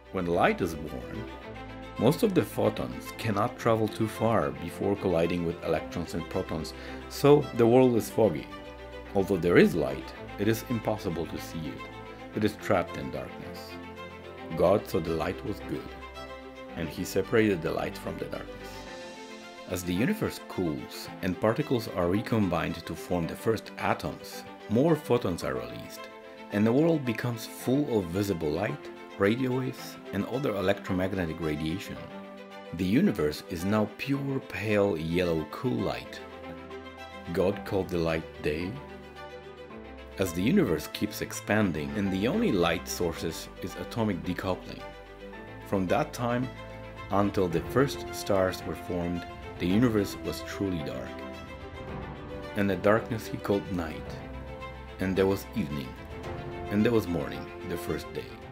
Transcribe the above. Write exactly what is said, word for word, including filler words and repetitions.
When light is born, most of the photons cannot travel too far before colliding with electrons and protons, so the world is foggy. Although there is light, it is impossible to see it. It is trapped in darkness. God saw the light was good, and He separated the light from the darkness. As the universe cools and particles are recombined to form the first atoms, more photons are released, and the world becomes full of visible light, radio waves, and other electromagnetic radiation. The universe is now pure pale yellow cool light. God called the light day. As the universe keeps expanding, and the only light sources is atomic decoupling. From that time until the first stars were formed, the universe was truly dark. And the darkness He called night. And there was evening, and there was morning, the first day.